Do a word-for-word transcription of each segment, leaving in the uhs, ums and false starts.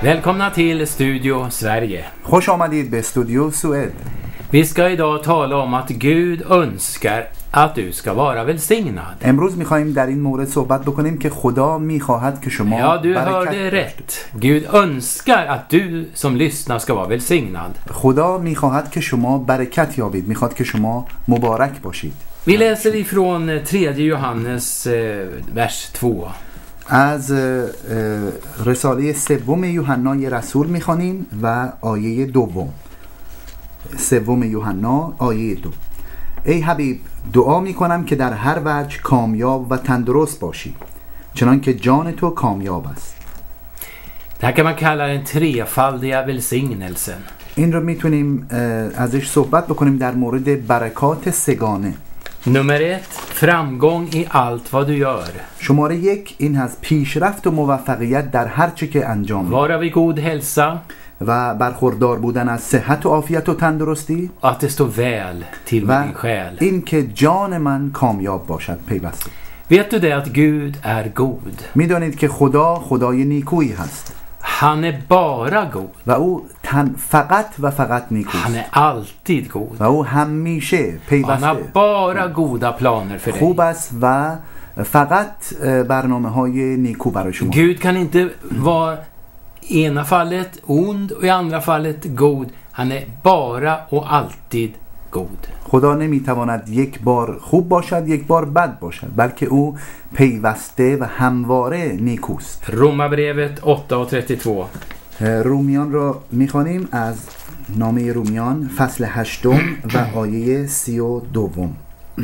Välkomna till Studio Sverige. خوش آمدید به استودیو سوئد. Vi ska idag tala om att Gud önskar att du ska vara välsignad. امروز می‌خوایم در این مورد صحبت بکنیم که خدا می‌خواهد که شما Ja, du برکت hörde rätt. Gud önskar att du som lyssnar ska vara välsignad. خدا می‌خواهد که شما برکت یابید، می‌خواد که شما مبارک باشید. Vi läser ifrån tredje Johannes eh, vers två. از رساله سوم یوحنا رسول می‌خوانیم و آیه دوم. سوم یوحنا آیه دو. ای حبیب، دعا می‌کنم که در هر وجه کامیاب و تندرست باشی، چنان که جان تو کامیاب است. Det här kan man kalla den trefaldiga välsignelsen. این رو میتونیم ازش صحبت بکنیم در مورد برکات سگانه. Nummer ett, framgång i allt vad du gör. شماره یک این هست پیشرفت و موفقیت در هر چه که انجام میدی. Vara vid god hälsa. و برخوردار بودن از صحت و عافیت و تندرستی. Att det står väl till med din själ. این که جان من کامیاب باشد پیوسته. Vet du det att Gud är god? میدانید که خدا خدای نیکویی هست. Han är bara god. و او تن فقط و فقط نیکوست. Han är alltid god. و او همیشه پیوسته. Han har bara goda planer för dig. خوب است و فقط برنامه‌های نیکو برای شما. Gud kan inte vara i ena fallet ond och i andra fallet god. Han är bara och alltid god. خدا نمیتواند یک بار خوب باشد یک بار بد باشد، بلکه او پیوسته و همواره نیکوست. Romarbrevet åtta och trettiotvå. رومیان را میخوانیم از نامه رومیان فصل هشتم و آیه سی و دوم.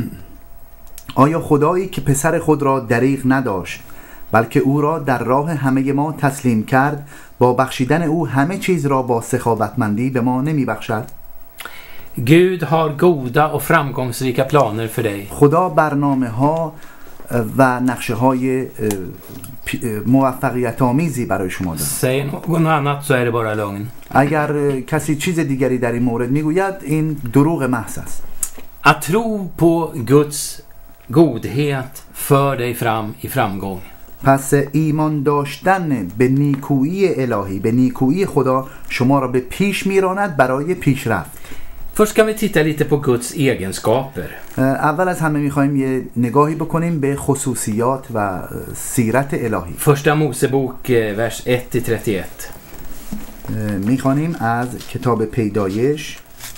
آیا خدایی که پسر خود را دریغ نداشت، بلکه او را در راه همه ما تسلیم کرد، با بخشیدن او همه چیز را با سخاوتمندی به ما نمی بخشد؟ Gud har goda och framgångsrika planer för dig. خدا برنامه ها و نقشه های موفقیت آمیزی برای شما دارد. Säg något annat så är det bara lögn. اگر کسی چیز دیگری در این مورد میگوید این دروغ محض است. Att tro på Guds godhet för dig fram i framgång. پس ایمان داشتن به نیکویی الهی، به نیکویی خدا شما را به پیش میراند برای پیشرفت. Först ska vi titta lite på Guds egenskaper. اول از همه میخوایم یه نگاهی بکنیم به خصوصیات و سیرت الهی. Första Mosebok vers ett till trettioett. میخوانیم از کتاب پیدایش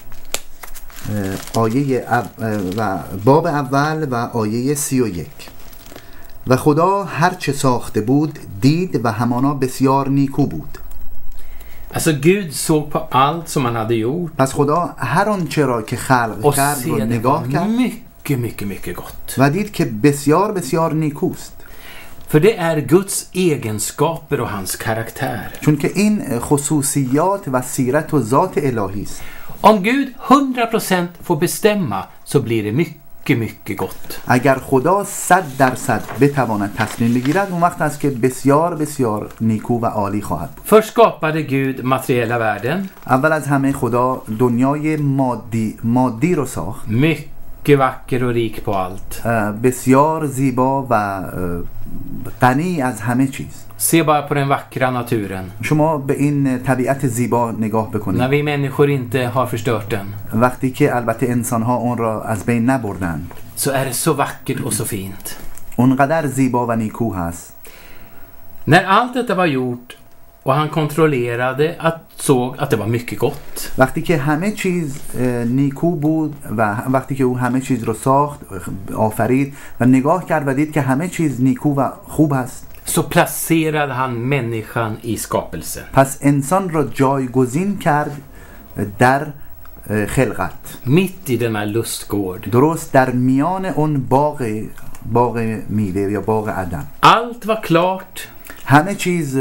آیه و باب اول و آیه سی و یک. و خدا هر چه ساخته بود دید و همانا بسیار نیکو بود. Alltså Gud såg på allt som han hade gjort. پس خدا هر آنچه را که خلق کرد رو نگاه کرد mycket mycket mycket gott. و دید که بسیار بسیار نیکوست. För det är Guds egenskaper och hans karaktär. چون که این خصوصیات و سیرت و ذات الهی است. Om Gud hundra procent får bestämma så blir det mycket mycket gott. اگر خدا صد درصد بتواند تصمیم بگیرد اون وقت است که بسیار بسیار نیکو و عالی خواهد بود. Först skapade Gud materiella världen. اول از همه خدا دنیای مادی مادی رو ساخت. Mycket vacker och rik på allt. بسیار زیبا و غنی از همه چیز. Se bara på den vackra naturen. شما به این طبیعت زیبا نگاه بکنید. När vi människor inte har förstört den. وقتی که البته انسان ها اون را از بین نبردند. Så är det så vackert och så fint. اونقدر زیبا و نیکو هست. När allt detta var gjort och han kontrollerade att såg att det var mycket gott. وقتی که همه چیز نیکو بود و وقتی که او همه چیز رو ساخت، آفرید و نگاه کرد و دید که همه چیز نیکو و خوب است، Så placerade han människan i skapelsen. پس انسان را جایگزین کرد در خلقت. Mitt i denna lustgård. درست در میان اون باغ باغ میوه یا باغ عدن. Allt var klart. همه چیز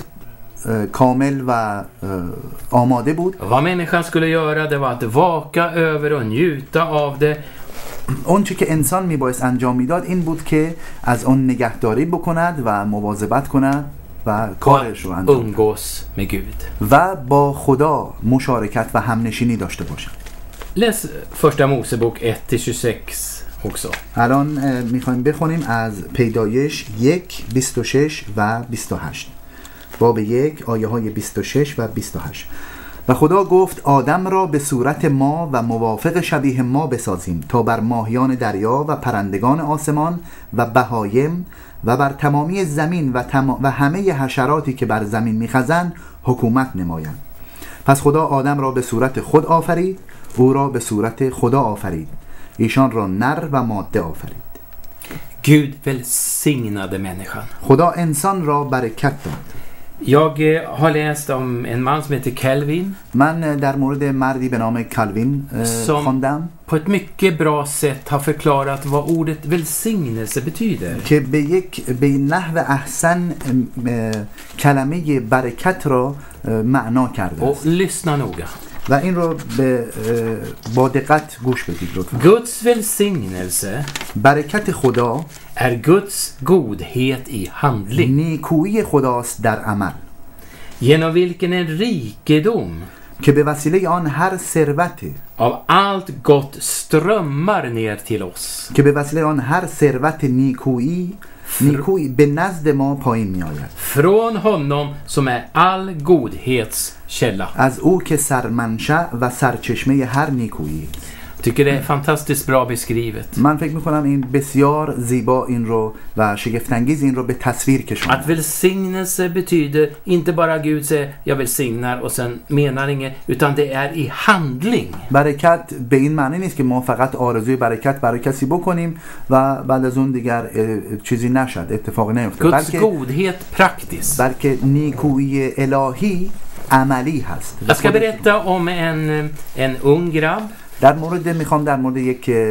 کامل و آماده بود. Vad människan skulle göra det var att vaka över och njuta av det. اون چی که انسان میبایست انجام میداد این بود که از اون نگهداری بکند و مواظبت کند و کارش رو انجام umgås med Gud. و با خدا مشارکت و همنشینی داشته باشد. Läs första Mosebok ett till tjugosex också. الان میخوایم بخونیم از پیدایش یک بیست و شش و بیست و هشت. باب یک آیه های بیست و شش و بیست و هشت. و خدا گفت آدم را به صورت ما و موافق شبیه ما بسازیم تا بر ماهیان دریا و پرندگان آسمان و بهایم و بر تمامی زمین و, تما و همه حشراتی که بر زمین میخزند حکومت نمایند. پس خدا آدم را به صورت خود آفرید، او را به صورت خدا آفرید، ایشان را نر و ماده آفرید. Gud välsignade människan. خدا انسان را برکت داد. Jag eh, har läst om en man som heter Calvin من در مورد مردی به نام کالوین som خواندم på ett mycket bra sätt har förklarat vad ordet välsignelse betyder. که به یک به نحو احسن اه، کلمه برکت را اه، معنا کرده Och است. lyssna noga. و این رو به اه، با دقت گوش بدید لطفا. Guds välsignelse برکت خدا är Guds godhet i handling, نیکویی خداست در عمل، genom vilken en rikedom که به وسیله آن هر ثروت av allt gott strömmar ner till oss. که به وسیله آن هر ثروت نیکویی نیکویی به نزد ما پایین می آید. Från honom som är all godhets källa. از او که سرمنشأ و سرچشمه هر نیکویی. Tycker det är fantastiskt bra beskrivet. من فکر میکنم این بسیار زیبا این رو و شگفت‌انگیز این رو به تصویر کشوند. Att välsignelse betyder inte bara Gud säger jag välsignar och sen menar inget, utan det är i handling. برکت به این معنی نیست که ما فقط آرزوی برکت برای کسی بکنیم و بعد از اون دیگر اه، چیزی نشد، اتفاق نیفته، Guds بلکه godhet praktiskt. بلکه نیکویی الهی عملی هست. Jag ska berätta om en, en ung grabb. در مورد میخوام در مورد یک اه،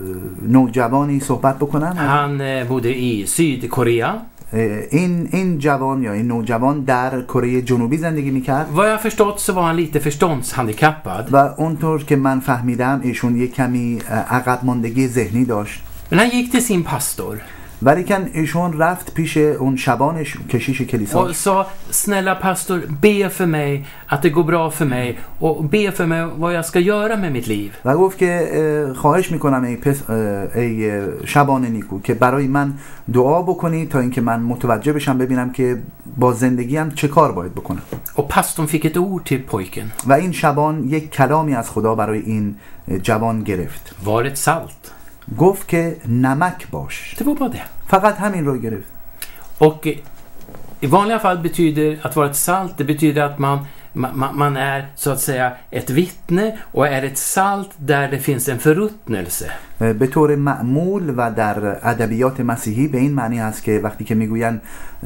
نوجوانی صحبت بکنم. Han eh, bodde i Sydkorea. این این جوان یا این نوجوان در کره جنوبی زندگی میکرد. Vad jag förstått så var han lite förståndshandikappad. و اونطور که من فهمیدم ایشون یک کمی اه، عقب ماندگی ذهنی داشت. Men han gick till sin pastor ولی کن ایشون رفت پیش اون شبانش کشیش کلیسا och sa snälla pastor, be för mig att det går bra för mig och be för mig vad jag ska göra med mitt liv. و گفت که اه، خواهش میکنم ای, پس اه، ای شبان نیکو که برای من دعا بکنی تا اینکه من متوجه بشم ببینم که با زندگیم چه کار باید بکنم. Och pastorn fick ett ord till pojken. و این شبان یک کلامی از خدا برای این جوان گرفت. Var ett salt. گفت که نمک باش. Det var bara det. فقط همین رو گرفت. Och i vanliga fall betyder att vara ett salt, det betyder att man, man, man är så att säga ett vittne och är ett salt där det finns en förruttnelse. به طور معمول و در ادبیات مسیحی به این معنی هست که وقتی که میگوین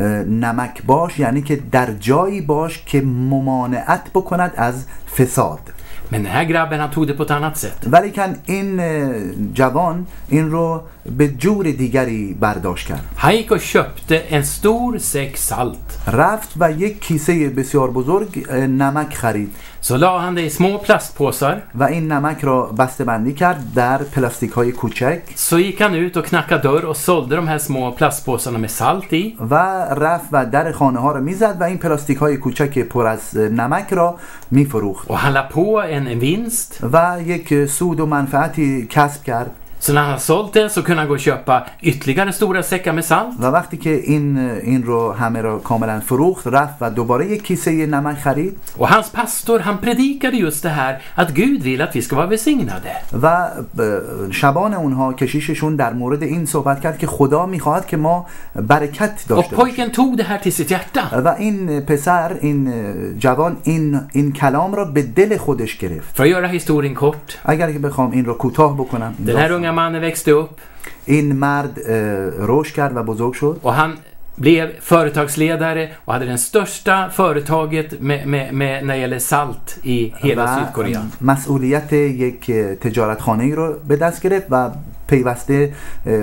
نمک باش یعنی که در جایی باش که ممانعت بکند از فساد. Men den här grabben, han tog det på ett annat sätt. ولی کن این جوان این رو به جور دیگری برداشت کرد. Han gick och köpte en stor säck salt. رفت و یک کیسه بسیار بزرگ نمک خرید. Så la han det i små plastpåsar. و این نمک را بسته بندی کرد در پلاستیک های کوچک. Så gick han ut och knackade dörr och sålde de här små plastpåsarna med salt i. و رفت و در خانه ها را میزد و این پلاستیک های کوچک پر از نمک را میفروخت. Och han la på en, en vinst. و یک سود و منفعتی کسب کرد. Så när han sålt det så kunde han gå och köpa ytterligare stora säckar med salt. و وقتی که این این رو همه را کاملا فروخت رفت و دوباره یک کیسه نمک خرید. Och hans pastor, han predikade just det här att Gud vill att vi ska vara välsignade. و شبان اونها کشیششون در مورد این صحبت کرد که خدا میخواهد که ما برکت Och داشته باشیم. pojken tog det här till sitt hjärta. و این پسر این جوان این این کلام را به دل خودش گرفت. För att göra historien kort. اگر که بخوام این رو کوتاه بکنم، Den här unga mannen växte upp این مرد رشد کرد و بزرگ شد och han blev företagsledare och hade den största företaget med, med, med när det gäller salt i hela و Sydkorea. مسئولیت یک تجارتخانه‌ای رو به دست گرفت و پیوسته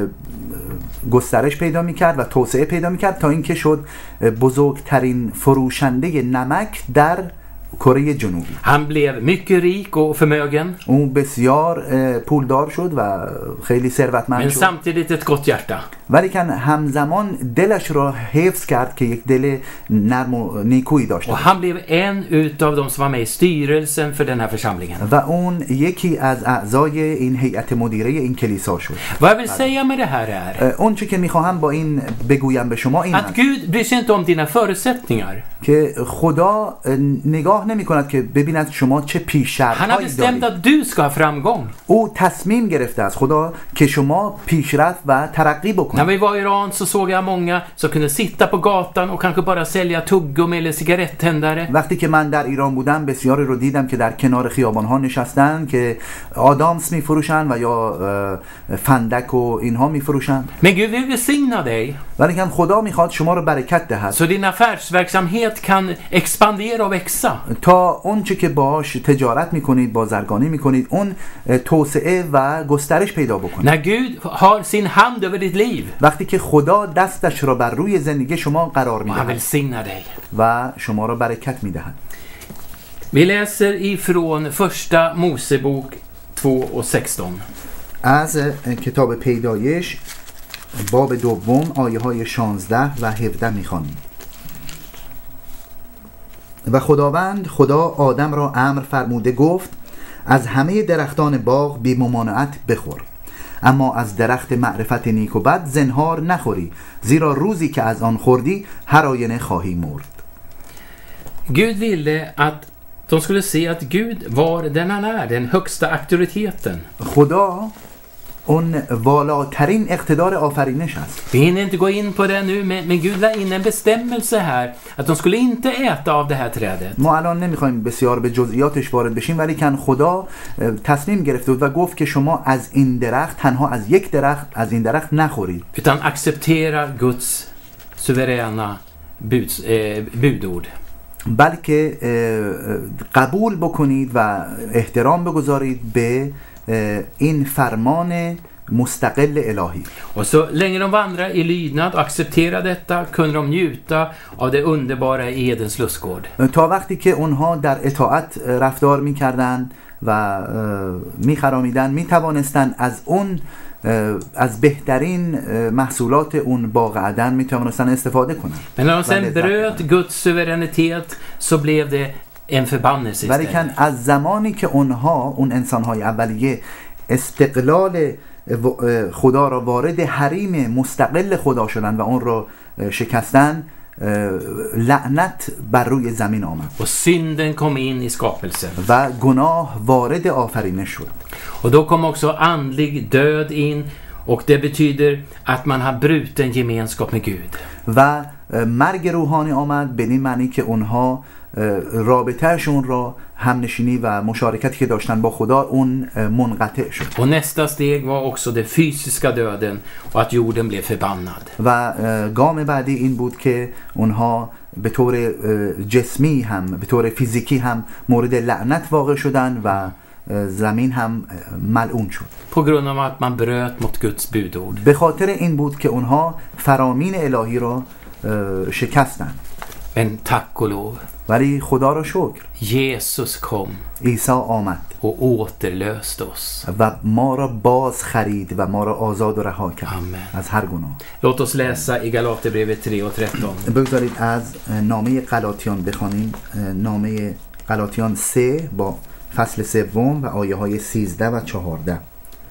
گسترش پیدا می‌کرد و توسعه پیدا می‌کرد تا اینکه شد بزرگترین فروشنده نمک در کره جنوبی. Han blev mycket rik och förmögen, اون بسیار اه، پولدار شد و خیلی ثروتمند men شد، samtidigt ett gott hjärta. ولی کن همزمان دلش را حفظ کرد که یک دل نرم و نیکویی داشته Och بود. han blev en utav de som var med i styrelsen för den här församlingen. و اون یکی از اعضای این هیئت مدیره این کلیسا شد. Vad jag vill säga med det här är اه، اون چی که میخواهم با این بگویم به شما این att است Gud bryr sig inte om dina förutsättningar. که خدا اه، نگاه نمی کند که ببیند شما چه پیش Han har شرطهایی bestämt دارید. att du ska ha framgång. او تصمیم گرفته است خدا که شما پیشرفت و ترقی När بکنید. vi var i Iran så såg jag många som kunde sitta på gatan och kanske bara sälja tuggummi eller cigaretttändare. وقتی که من در ایران بودم بسیاری رو دیدم که در کنار خیابان ها نشستن که آدامس می فروشن و یا اه، فندک و اینها می فروشن، Men Gud vill välsigna dig ولی که خدا میخواد شما رو برکت دهد så din affärsverksamhet kan expandera och växa. تا اون چه که باش تجارت میکنید، بازرگانی میکنید، اون اه، توسعه و گسترش پیدا بکنه. När Gud har sin hand över ditt liv وقتی که خدا دستش را بر روی زندگی شما قرار och han میدهد välsignar dig. و شما را برکت میدهد. Vi läser ifrån första Mosebok två och sexton. از اه، کتاب پیدایش باب دوم آیه های شانزده و هفده میخوانیم. و خداوند خدا آدم را امر فرموده گفت از همه درختان باغ بی ممانعت بخور، اما از درخت معرفت نیک و بد زنهار نخوری، زیرا روزی که از آن خوردی هر آینه خواهی مرد. Gud ville att de skulle se att Gud var den han är, den högsta auktoriteten. خدا اون والاترین اقتدار آفرینش است. Vi hinner inte gå in på det nu, men, men Gud la in en bestämmelse här att de skulle inte äta av det här trädet. ما الان نمیخوایم بسیار به جزئیاتش وارد بشیم، ولی کن خدا اه، تصمیم گرفته بود و گفت که شما از این درخت، تنها از یک درخت، از این درخت نخورید، Utan acceptera Guds suveräna buds, eh, budord. بلکه اه، اه، قبول بکنید و احترام بگذارید به اه، این فرمان مستقل الهی. Och så länge de vandrar i lydnad och accepterar detta kunde de njuta av det underbara i Edens lustgård. تا وقتی که اونها در اطاعت رفتار میکردن و اه، میخرامیدن، میتوانستن از اون اه، از بهترین اه، محصولات اون باغ عدن میتوانستن استفاده کنن. Men när de sen bröt Guds suveränitet så blev det en förbannelse ولی کن istället. از زمانی که اونها، اون انسانهای اولیه، استقلال اه، خدا را وارد حریم مستقل خدا شدن و اون را اه، شکستن، اه، لعنت بر روی زمین آمد Och synden kom in i skapelsen. و گناه وارد آفرینش شد. Och då kom också andlig död in, och det betyder att man har bruten gemenskap med Gud. و اه، مرگ روحانی آمد، بدین معنی که اونها اه، رابطهشون را، همنشینی و مشارکتی که داشتن با خدا، اون اه، منقطع شد. Och nästa steg var också den fysiska döden och att jorden blev förbannad. و اه، گام بعدی این بود که اونها به طور اه، جسمی هم، به طور فیزیکی هم مورد لعنت واقع شدن و اه، زمین هم اه، ملعون شد. På grund av att man bröt mot Guds budord. به خاطر این بود که اونها فرامین الهی را اه، شکستن. Men tack och lov, ولی خدا را شکر، Jesus kom عیسی آمد och återlöste oss. و ما را باز خرید و ما را آزاد و رها کرد Amen. از هر گناه. Låt oss läsa i Galaterbrevet tre och tretton. بگذارید از نامه غلاطیان بخوانیم، نامه غلاطیان سه با فصل سوم و آیه های سیزده و چهارده.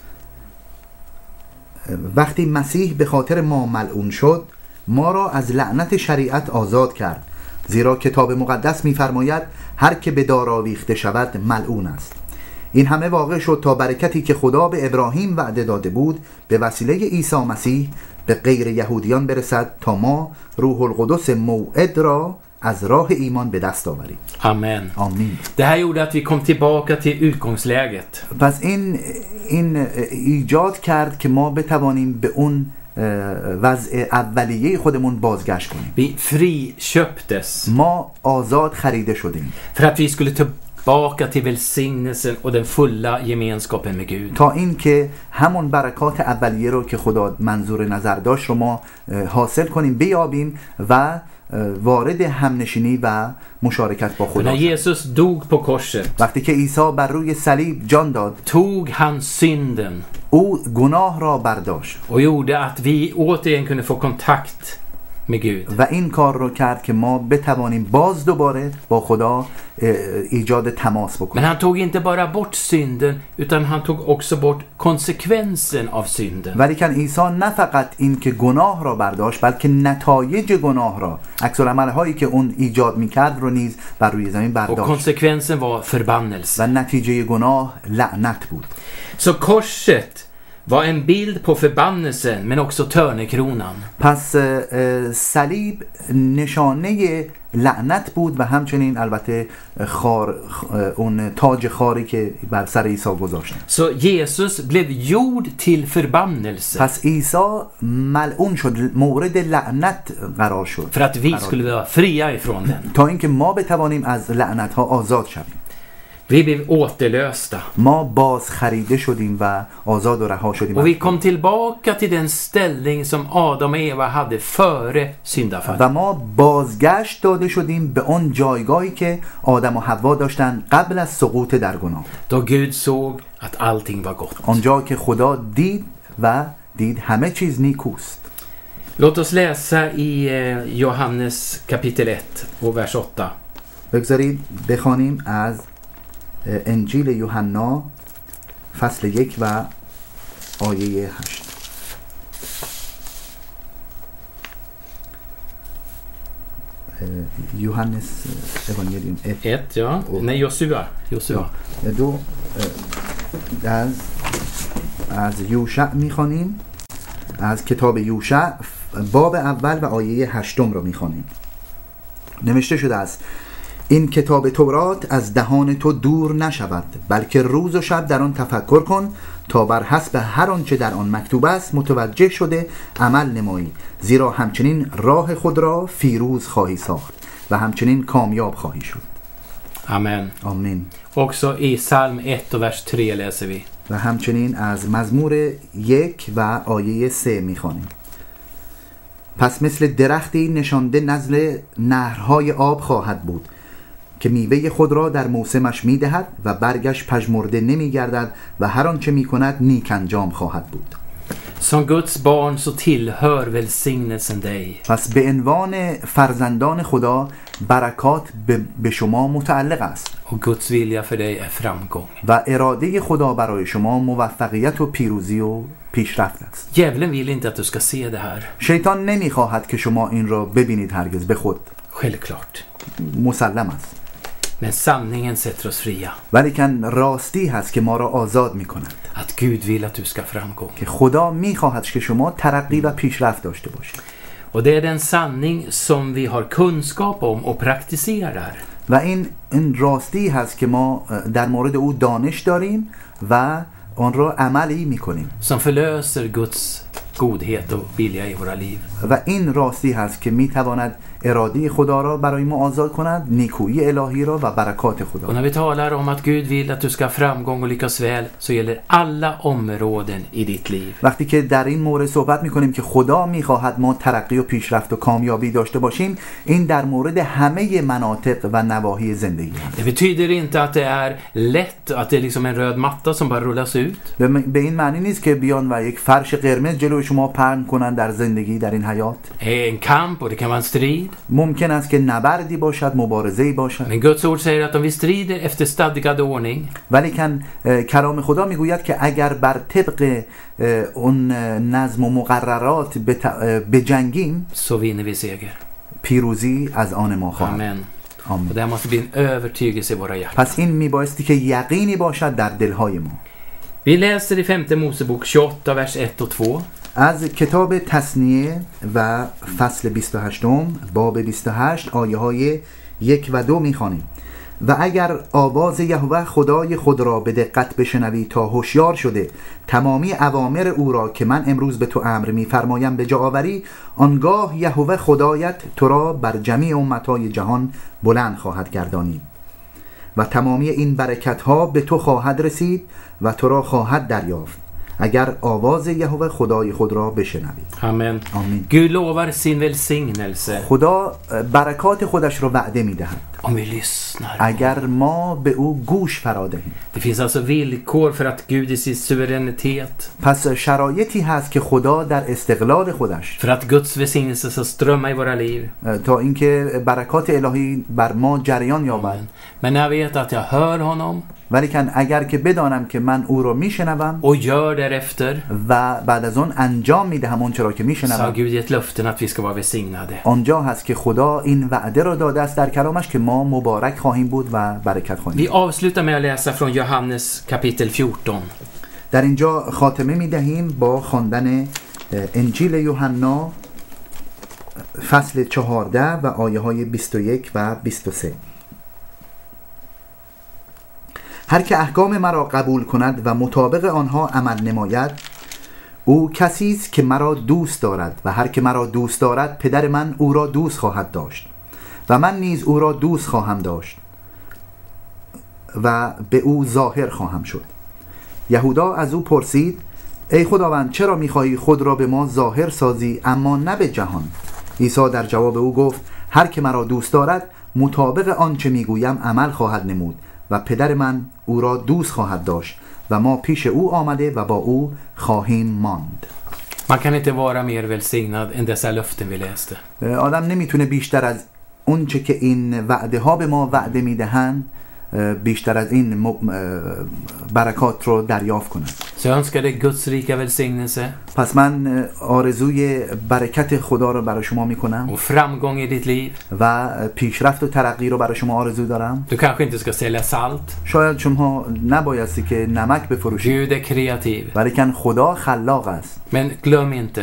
وقتی مسیح به خاطر ما ملعون شد، ما را از لعنت شریعت آزاد کرد، زیرا کتاب مقدس می‌فرماید هر که به دار آویخته شود ملعون است. این همه واقع شد تا برکتی که خدا به ابراهیم وعده داده بود به وسیله عیسی مسیح به غیر یهودیان برسد، تا ما روح القدس موعد را از راه ایمان به دست آوریم. Amen. آمین. Det här gjorde att vi kom tillbaka till utgångsläget. پس این این ایجاد کرد که ما بتوانیم به اون وضع اولیه خودمون بازگشت کنیم. Vi friköptes ما آزاد خریده شدیم för att vi skulle tillbaka till välsignelsen och den fulla gemenskapen med Gud. تا این که همون برکات اولیه رو که خدا منظور نظر داشت رو ما حاصل کنیم، بیابیم و وارد همنشینی و مشارکت با För خدا när شد. Jesus dog på korset وقتی که عیسی بر روی صلیب جان داد، tog han synden او گناه را برداشت och gjorde att vi återigen kunde få kontakt med Gud. و این کار رو کرد که ما بتوانیم باز دوباره با خدا ایجاد تماس Men بکنیم. han tog inte bara bort synden utan han tog också bort konsekvensen av synden. ولی کن عیسی نه فقط این که گناه را برداشت، بلکه نتایج گناه را، عکس العمل هایی که اون ایجاد میکرد رو نیز بر روی زمین Och برداشت konsekvensen var förbannelse. و نتیجه گناه لعنت بود. Så korset var en bild på förbannelsen men också törnekronan. پس اه، صلیب نشانه لعنت بود و همچنین البته خار اون تاج خاری که بر سر عیسی گذاشتن. Så Jesus blev gjord till förbannelse پس عیسی ملعون شد، مورد لعنت قرار شد för att vi skulle vara fria ifrån den. تا اینکه ما بتوانیم از لعنت ها آزاد شویم. Vi blev återlösta. ما باز خریده شدیم و آزاد و رها شدیم Och vi kom tillbaka till den ställning som Adam och Eva hade före syndafallet. و ما بازگشت داده شدیم به اون جایگاهی که آدم و حوا داشتن قبل از سقوط در گناه. Då Gud såg att allting var gott. آنجا که خدا دید و دید همه چیز نیکوست. Låt oss läsa i eh, Johannes kapitel ett och vers åtta. بگذارید بخوانیم از انجیل یوحنا فصل یک و آیه هشت. یوحنس evangelium ett. ett, ja. Nej, Josua. Josua. دو از از یوشع میخوانیم، از کتاب یوشع باب اول و آیه هشتم رو میخوانیم. نوشته شده است: این کتاب تورات از دهان تو دور نشود، بلکه روز و شب در آن تفکر کن تا بر حسب هر آنچه در آن مکتوب است متوجه شده عمل نمایی، زیرا همچنین راه خود را فیروز خواهی ساخت و همچنین کامیاب خواهی شد. Amen. آمین. Också i psalm ett och vers tre läser vi. و همچنین از مزمور یک و آیه سه میخوانیم: پس مثل درختی نشانده نزل نهرهای آب خواهد بود که میوه خود را در موسمش میدهد و برگش پژمرده نمیگردد و هر آنچه میکند نیک انجام خواهد بود. Som Guds barn så tillhör välsignelsen dig. پس به عنوان فرزندان خدا برکات به به شما متعلق است Och Guds vilja för dig är framgång. و اراده خدا برای شما موفقیت و پیروزی و پیشرفت است. Djävulen vill inte att du ska se det här. شیطان نمیخواهد که شما این را ببینید، هرگز به خود Självklart. مسلم است. Men sanningen sätter oss fria. ولیکن راستی هست که ما را آزاد میکند، Att Gud vill att du ska framgång. که خدا میخواهد که شما ترقی و پیشرفت داشته باشید. Och det är den sanning som vi har kunskap om och praktiserar. و این این راستی هست که ما در مورد او دانش داریم و آن را عملی میکنیم. Som förlöser Guds godhet och vilja i våra liv. و این راستی هست که میتواند اراده خدا را برای ما آزاد کند، نیکویی الهی را و برکات خدا. Och när vi talar om att Gud vill att du ska ha framgång och lyckas väl så gäller alla områden i ditt liv. وقتی که در این مورد صحبت میکنیم که خدا میخواهد ما ترقی و پیشرفت و کامیابی داشته باشیم، این در مورد همه مناطق و نواحی زندگی است. Det betyder inte att det är lätt, att det är liksom en röd matta som bara rullas ut. به این معنی نیست که بیان و یک فرش قرمز جلوی شما پهن کنن در زندگی، در این حیات. En kamp och det kan vara en strid. ممکن است که نبردی باشد، مبارزه‌ای باشد. Men Guds ord säger att om vi strider efter stadgad ordning ولیکن کلام خدا میگوید که اگر بر طبق اون نظم و مقررات بجنگیم så vinner vi seger. پیروزی از آن ما خواهد. Amen. آمین. Och det måste bli en övertygelse i våra hjärtan. پس این میبایستی که یقینی باشد در دلهای ما. Vi läser i femte Mosebok tjugoåtta vers ett och två. از کتاب تثنیه و فصل بیست و هشت باب بیست و هشت آیه های یک و دو میخوانیم: و اگر آواز یهوه خدای خود را به دقت بشنوی تا هوشیار شده تمامی اوامر او را که من امروز به تو امر میفرمایم به جا آوری، آنگاه یهوه خدایت تو را بر جمیع امتهای جهان بلند خواهد گردانید و تمامی این برکت ها به تو خواهد رسید و تو را خواهد دریافت. اگر آواز یهوه خدای خود را بشنوید. Amen. آمین. Gud lovar sin välsignelse خدا برکات خودش را وعده میدهد om vi lyssnar. اگر ما به او گوش فرا دهیم. Det finns alltså villkor för att Gud i sin suveränitet, پس شرایطی هست که خدا در استقلال خودش för att Guds välsignelse ska strömma i våra liv. تا اینکه برکات الهی بر ما جریان یابد. Men när jag vet att jag hör honom ولیکن اگر که بدانم که من او را میشنوم och gör därefter, و بعد از اون انجام میدهم اون چرا که så har میشنوم، Gud gett löften att vi ska vara välsignade. آنجا هست که خدا این وعده را داده است در کلامش که ما مبارک خواهیم بود و برکت خواهیم. Vi avslutar med att läsa från Johannes kapitel fjorton. در اینجا خاتمه میدهیم با خواندن انجیل یوحنا فصل چهارده و آیه های بیست و یک و بیست و سه. هر که احکام مرا قبول کند و مطابق آنها عمل نماید، او کسی است که مرا دوست دارد و هر که مرا دوست دارد پدر من او را دوست خواهد داشت و من نیز او را دوست خواهم داشت و به او ظاهر خواهم شد. یهودا از او پرسید: ای خداوند، چرا می‌خواهی خود را به ما ظاهر سازی اما نه به جهان؟ عیسی در جواب او گفت: هر که مرا دوست دارد مطابق آنچه میگویم عمل خواهد نمود و پدر من او را دوست خواهد داشت و ما پیش او آمده و با او خواهیم ماند. Man kan inte vara mer välsignad än dessa löften vi läste. آدم نمیتونه بیشتر از اون چه که این وعده ها به ما وعده میدهند بیشتر از این برکات رو دریافت کنند. Så jag önskar dig Guds rika välsignelse پس من آرزوی برکت خدا رو برای شما میکنم och framgång i ditt liv. و پیشرفت و ترقی رو برای شما آرزو دارم. Du kanske inte ska sälja salt. شاید شما نبایستی که نمک بفروشید، Gud är kreativ. ولیکن خدا خلاق است. Men glöm inte,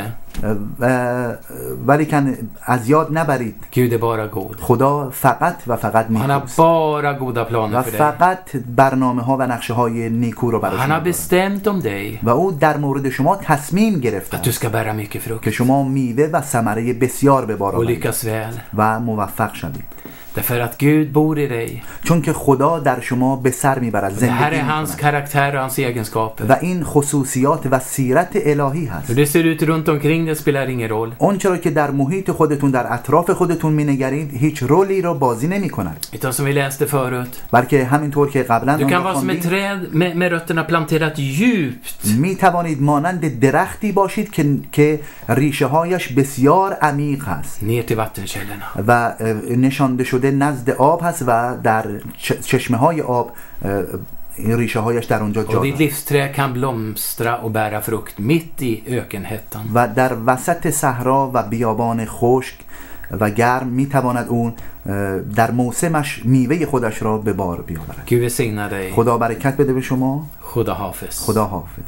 ولیکن از یاد نبرید Gud är bara god. خدا فقط و فقط Han har نیکوست bara goda planer و för dig. فقط برنامه ها و نقشه های نیکو رو برای Han شما har دارد. bestämt om dig و او در مورد شما تصمیم گرفته att du است ska bära mycket frukt که شما میوه و ثمره بسیار به بار och آورید lyckas väl. و موفق شوید، Därför att Gud bor i dig. چون که خدا در شما به سر میبرد، Det här زندگی är hans میکند karaktär och hans egenskaper. و این خصوصیات و سیرت الهی Hur هست. det ser ut runt omkring det spelar ingen roll. اون چرا که در محیط خودتون، در اطراف خودتون مینگرید، هیچ رولی رو بازی نمی کند، Utan som vi läste förut. بلکه همینطور که قبلا Du آن kan را vara som ett خواندیم، träd med, med rötterna planterat djupt می توانید مانند درختی باشید که که ریشه هایش بسیار عمیق هست ner till vattenkällorna. و نشانده شده نزد آب هست و در چشمه های آب ریشه هایش در اونجا جا Och ditt دارد livsträd kan blomstra och bära frukt mitt i ökenhettan. و در وسط صحرا و بیابان خشک و گرم می تواند اون در موسمش میوه خودش را به بار بیاورد. Gud välsigna dig. خدا برکت بده به شما. Khuda hafiz. خدا حافظ.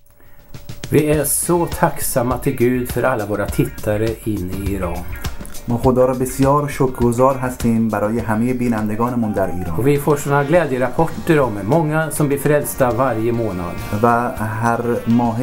Vi är så tacksamma till Gud för alla våra tittare in i Iran. ما خدا را بسیار شکرگزار هستیم برای همه بینندگانمون در Och ایران vi får såna glädjerapporter om många som blir frälsta varje månad. و هر ماه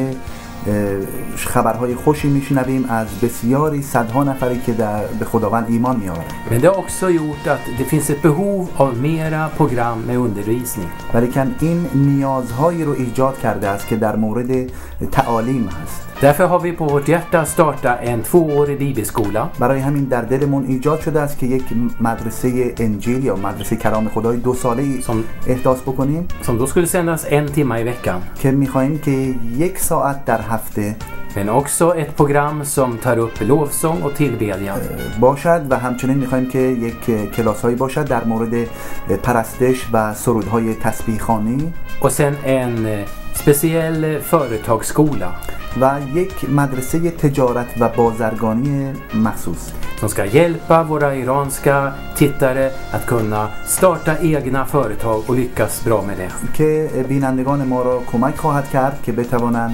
خبرهای خوشی میشنویم از بسیاری صدها نفری که در به خداوند ایمان میآورند. Men det har också gjort att det finns ett behov av mera program med undervisning. ولیکن این نیازهایی رو ایجاد کرده است که در مورد تعالیم هست. Därför har vi på vårt hjärta startat en tvåårig bibelskola. برای همین در دلمون ایجاد شده است که یک مدرسه انجیل یا مدرسه کلام خدای دو ساله‌ای Som, احداث بکنیم som då skulle sändas en timme i veckan. که می‌خوایم که یک ساعت در هفته Men också ett program som tar upp lovsång och tillbedjan. باشد و همچنین می‌خوایم که یک کلاس‌هایی باشد در مورد پرستش و سرودهای تسبیح‌خوانی Och sen en speciell företagsskola. و یک مدرسه تجارت و بازرگانی مخصوص Som ska hjälpa våra iranska tittare att kunna starta egna företag och lyckas bra med det. که بینندگان ما را کمک خواهد کرد که بتوانند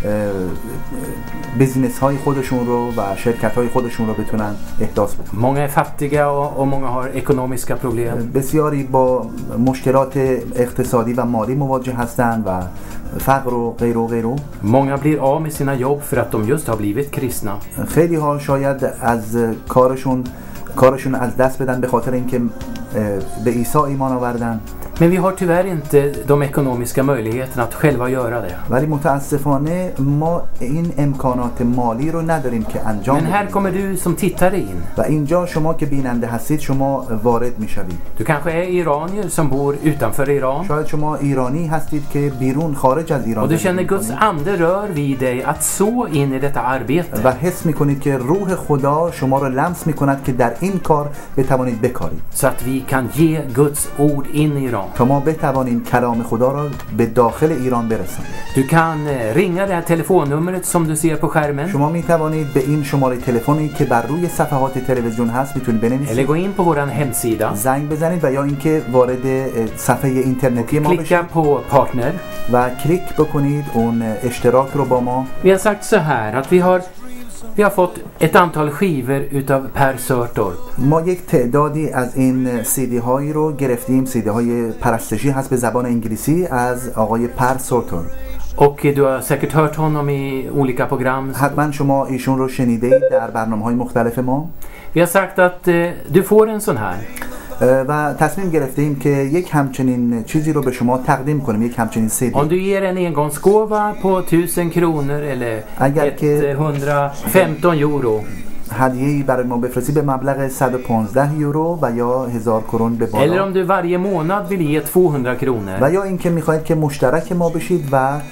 بیزینس های خودشون رو و شرکت های خودشون رو بتونن احداث بکنن. Många är fattiga och, och många har ekonomiska problem. بسیاری با مشکلات اقتصادی و مالی مواجه هستند و فقر و غیر و غیره. Många blir av med sina jobb för att de just har blivit kristna. خیلی ها شاید از کارشون کارشون از دست بدن به خاطر اینکه به عیسی ایمان آوردن. Men Men vi har tyvärr inte de ekonomiska möjligheterna att själva göra det. ولی متاسفانه ما این امکانات مالی رو نداریم که انجام Men här بدیم. kommer du som tittare in. و اینجا شما که بیننده هستید شما وارد میشوید. Du kanske är iranier som bor utanför Iran. شاید شما ایرانی هستید که بیرون خارج از ایران Och du känner زندگی Guds می‌کنید. ande rör vid dig att så in i detta arbete. و حس میکنید که روح خدا شما را لمس میکند که در این کار بتوانید بکارید Så att vi kan ge Guds ord in i Iran. تا ما بتوانیم کلام خدا را به داخل ایران برسانیم. Du kan eh, ringa det här telefonnumret som du ser på skärmen. شما میتوانید به این شماره تلفنی که بر روی صفحات تلویزیون هست میتونید Eller بنویسید، gå in på vår hemsida. زنگ بزنید و یا اینکه وارد اه، صفحه اینترنتی ما بشید Klicka på partner. و کلیک بکنید اون اشتراک رو با ما. Vi har sagt så här att vi har, vi har fått ett antal skivor utav Per Sörtorp. ما یک تعدادی از این سیدی هایی رو گرفتیم، سیدی های پرستشی هست به زبان انگلیسی از آقای پر سورتون. Och du har säkert hört honom i olika program. حتما شما ایشون رو شنیدید در برنامه های مختلف ما. Vi har sagt att eh, du får en sån här. و تصمیم گرفتیم که یک همچنین چیزی رو به شما تقدیم کنیم، یک همچنین سیدی. Om du ger en engångsgåva på tusen kronor eller Agar ke- hundrafemton euro. هدیه‌ای برای ما بفرستی به مبلغ صد و پانزده یورو و یا هزار کرون به Eller بالا، om du varje månad vill ge tvåhundra kronor. و یا اینکه میخواید که مشترک ما بشید و اه،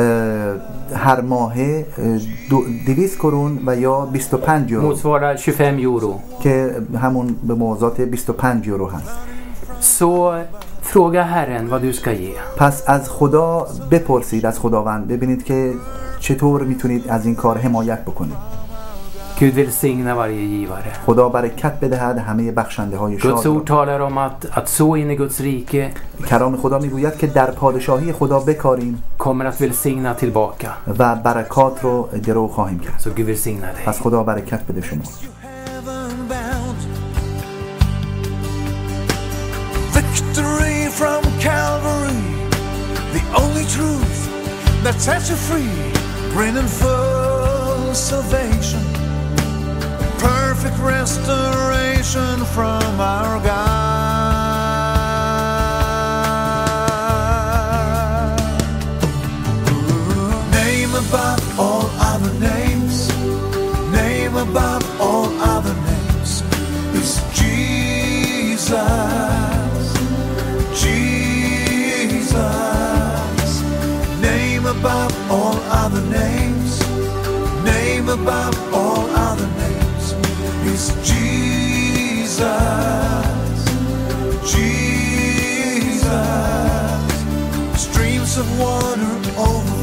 هر ماه اه، دو- دویست کرون و یا بیست و پنج یورو Motsvarar tjugofem euro. که همون به موازات بیست و پنج یورو هست. Så fråga Herren vad du ska ge. پس از خدا بپرسید، از خداوند ببینید که چطور میتونید از این کار حمایت بکنید. Gud välsigna varje givare. خدا برکت بدهد همه بخشنده های Guds شاد. ord talar om att, att så in i Guds rike کلام خدا میگوید که در پادشاهی خدا بکاریم kommer att välsigna tillbaka. و برکات رو درو خواهیم کرد. Så Gud välsigna dig. پس خدا برکت بده شما. Victory from Calvary, the only truth that sets you free, bringing full salvation, perfect restoration from our God. Name above all other names, name above all other names is Jesus. Jesus, name above all other names, name above all other names is Jesus. Jesus, streams of water over